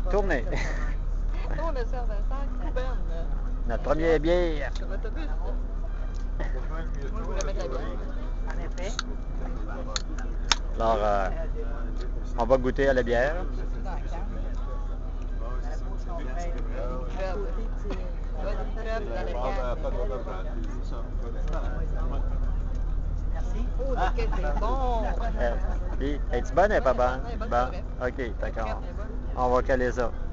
tourner. Tourne ça, Vincent, Couben. Notre première bière. Sur l'autobus. Moi, je voulais mettre la bière. En effet. Alors, on va goûter à la bière. Dans la canne. Dans la bouche, on fait Crève. Bonne crève dans la canne. Merci. Oh, lequel c'est bon. Puis, es-tu bonne ou pas bonne? Elle est bonne, Bon, c'est vrai. OK, d'accord. La crème est bonne. On va caler ça.